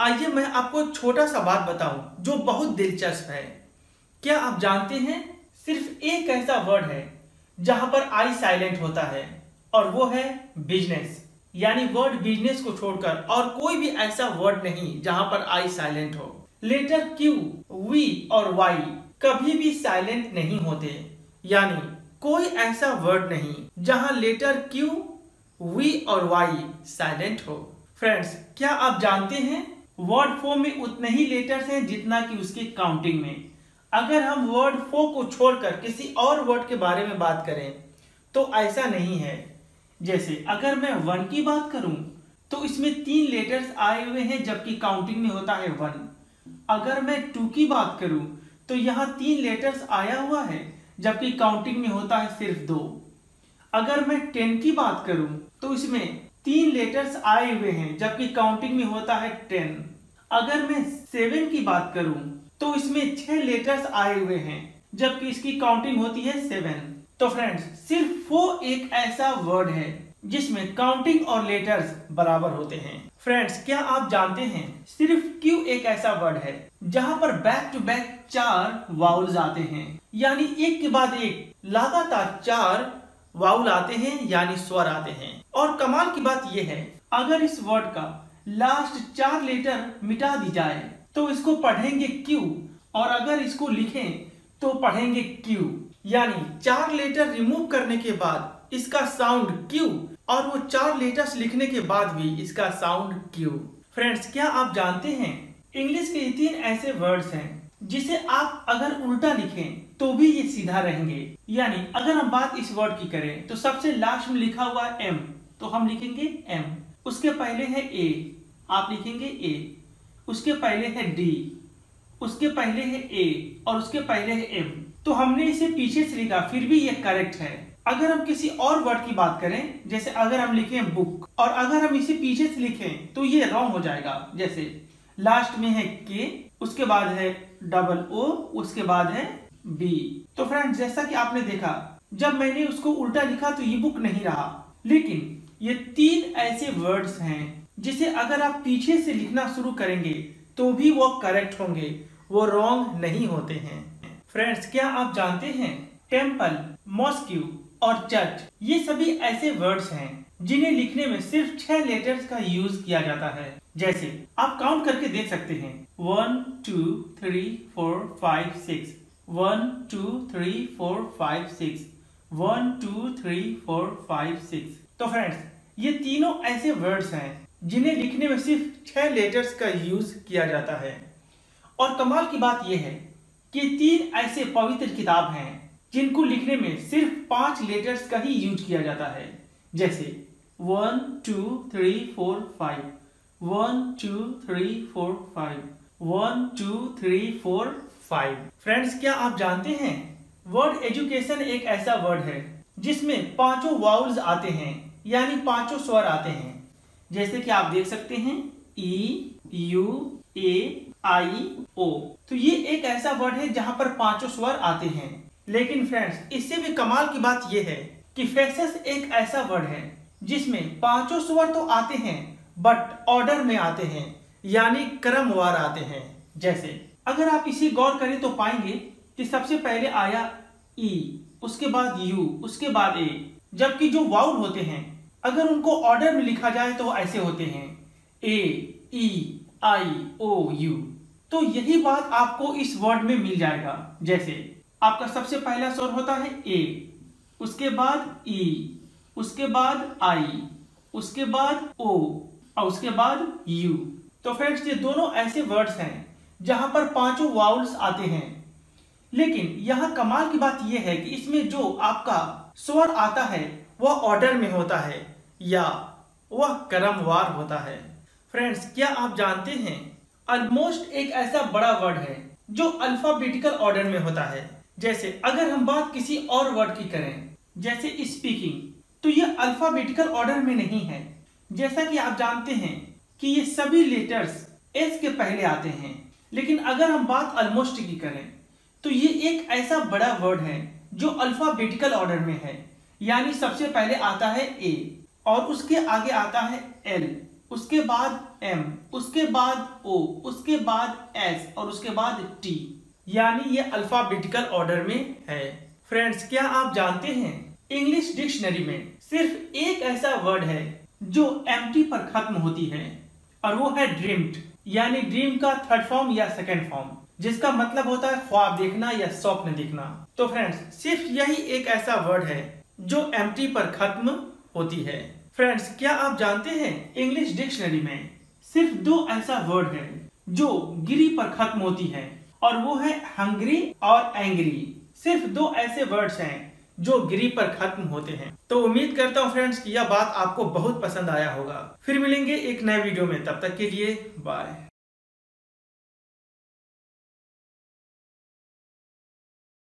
आइए मैं आपको छोटा सा बात बताऊं जो बहुत दिलचस्प है। क्या आप जानते हैं सिर्फ एक ऐसा वर्ड है जहां पर आई साइलेंट होता है और वो है बिजनेस। यानी वर्ड बिजनेस को छोड़कर और कोई भी ऐसा वर्ड नहीं जहां पर आई साइलेंट हो। लेटर क्यू, वी और वाई कभी भी साइलेंट नहीं होते। यानी कोई ऐसा वर्ड नहीं जहां लेटर क्यू, वी और वाई साइलेंट हो। फ्रेंड्स, क्या आप जानते हैं वर्ड फॉर्म में उतने ही लेटर्स हैं जितना कि उसकी काउंटिंग में। अगर हम वर्ड फॉर्म को छोड़कर किसी और वर्ड के बारे में बात करें तो ऐसा नहीं है। जैसे अगर मैं वन की बात करूं तो इसमें 3 लेटर्स आए हुए हैं जबकि काउंटिंग में होता है 1। अगर मैं 2 की बात करूं तो यहाँ 3 लेटर्स आया हुआ है जबकि काउंटिंग में होता है सिर्फ 2। अगर मैं 10 की बात करूं तो इसमें 3 लेटर्स आए हुए हैं जबकि काउंटिंग में होता है 10। अगर मैं 7 की बात करूं तो इसमें 6 लेटर्स आए हुए हैं जबकि इसकी काउंटिंग होती है 7। तो फ्रेंड्स, सिर्फ वो एक ऐसा वर्ड है जिसमें काउंटिंग और लेटर्स बराबर होते हैं। फ्रेंड्स, क्या आप जानते हैं सिर्फ क्यू एक ऐसा वर्ड है जहां पर बैक टू बैक 4 वाउल्स आते हैं। यानी एक के बाद एक लगातार 4 वाउल आते हैं यानी स्वर आते हैं। और कमाल की बात यह है, अगर इस वर्ड का लास्ट 4 लेटर मिटा दी जाए तो इसको पढ़ेंगे क्यू, और अगर इसको लिखें तो पढ़ेंगे क्यू। यानी 4 लेटर रिमूव करने के बाद इसका साउंड क्यू और वो 4 लेटर्स लिखने के बाद भी इसका साउंड क्यू। फ्रेंड्स, क्या आप जानते हैं इंग्लिश के 3 ऐसे वर्ड्स हैं जिसे आप अगर उल्टा लिखें तो भी ये सीधा रहेंगे। यानी अगर हम बात इस वर्ड की करें तो सबसे लास्ट में लिखा हुआ है एम, तो हम लिखेंगे एम। उसके पहले है ए, आप लिखेंगे ए। उसके पहले है डी, उसके पहले है ए और उसके पहले है एम। तो हमने इसे पीछे से लिखा, फिर भी ये करेक्ट है। अगर हम किसी और वर्ड की बात करें, जैसे अगर हम लिखें बुक और अगर हम इसे पीछे से लिखें तो ये रॉन्ग हो जाएगा। जैसे लास्ट में है के, उसके बाद है डबल ओ, उसके बाद है बी। तो फ्रेंड्स, जैसा कि आपने देखा जब मैंने उसको उल्टा लिखा तो ये बुक नहीं रहा। लेकिन ये 3 ऐसे वर्ड्स हैं जिसे अगर आप पीछे से लिखना शुरू करेंगे तो भी वो करेक्ट होंगे, वो रॉन्ग नहीं होते हैं। फ्रेंड्स, क्या आप जानते हैं टेम्पल, मॉस्क्यू और चर्च ये सभी ऐसे वर्ड्स हैं जिन्हें लिखने में सिर्फ 6 लेटर्स का यूज किया जाता है। जैसे आप काउंट करके देख सकते हैं 1 2 3 4 5 6, 1 2 3 4 5 6, 1 2 3 4 5 6। तो फ्रेंड्स, ये तीनों ऐसे वर्ड्स हैं जिन्हें लिखने में सिर्फ 6 लेटर्स का यूज किया जाता है। और कमाल की बात यह है कि 3 ऐसे पवित्र किताब हैं जिनको लिखने में सिर्फ 5 लेटर्स का ही यूज किया जाता है। जैसे 1 2 3 4 5, 1 2 3 4 5, 1 2 3 4 5। फ्रेंड्स, क्या आप जानते हैं वर्ड एजुकेशन एक ऐसा वर्ड है जिसमें 5 वाउल्स आते हैं यानी 5 स्वर आते हैं। जैसे कि आप देख सकते हैं ई, यू, ए, आई, ओ। तो ये एक ऐसा वर्ड है जहां पर 5 स्वर आते हैं। लेकिन फ्रेंड्स, इससे भी कमाल की बात यह है कि फेसेस एक ऐसा वर्ड है जिसमें 5 स्वर तो आते हैं बट ऑर्डर में आते हैं यानी क्रमवार आते हैं। जैसे अगर आप इसी गौर करें तो पाएंगे कि सबसे पहले आया ई, उसके बाद यू, उसके बाद ए। जबकि जो वाउल होते हैं अगर उनको ऑर्डर में लिखा जाए तो ऐसे होते हैं ए, ई, आई, ओ, यू। तो यही बात आपको इस वर्ड में मिल जाएगा। जैसे आपका सबसे पहला स्वर होता है ए, उसके बाद ई, उसके बाद आई, उसके बाद ओ और उसके बाद यू। तो फ्रेंड्स, ये दोनों ऐसे वर्ड्स हैं जहां पर 5 वाउल्स आते हैं। लेकिन यहाँ कमाल की बात यह है कि इसमें जो आपका स्वर आता है वह ऑर्डर में होता है या वह क्रमवार होता है। फ्रेंड्स, क्या आप जानते हैं ऑलमोस्ट एक ऐसा बड़ा वर्ड है जो अल्फाबेटिकल ऑर्डर में होता है। जैसे अगर हम बात किसी और वर्ड की करें, जैसे स्पीकिंग, तो यह अल्फाबेटिकल ऑर्डर में नहीं है। जैसा कि आप जानते हैं कि ये सभी लेटर्स एस के पहले आते हैं। लेकिन अगर हम बात ऑलमोस्ट की करें तो ये एक ऐसा बड़ा वर्ड है जो अल्फाबेटिकल ऑर्डर में है। यानी सबसे पहले आता है ए और उसके आगे आता है एल, उसके बाद एम, उसके बाद ओ, उसके बाद एस और उसके बाद टी, यानी ये अल्फाबेटिकल ऑर्डर में है। फ्रेंड्स, क्या आप जानते हैं इंग्लिश डिक्शनरी में सिर्फ एक ऐसा वर्ड है जो एम्प्टी पर खत्म होती है और वो है ड्रीम्ड, यानी ड्रीम का थर्ड फॉर्म या सेकंड फॉर्म, जिसका मतलब होता है ख्वाब देखना या स्वप्न देखना। तो फ्रेंड्स, सिर्फ यही एक ऐसा वर्ड है जो एम्प्टी पर खत्म होती है। फ्रेंड्स, क्या आप जानते हैं इंग्लिश डिक्शनरी में सिर्फ दो ऐसा वर्ड है जो गिरी पर खत्म होती है और वो है हंग्री और एंग्री। सिर्फ दो ऐसे वर्ड्स हैं जो गिरी पर खत्म होते हैं। तो उम्मीद करता हूँ फ्रेंड्स कि यह बात आपको बहुत पसंद आया होगा। फिर मिलेंगे एक नए वीडियो में, तब तक के लिए बाय।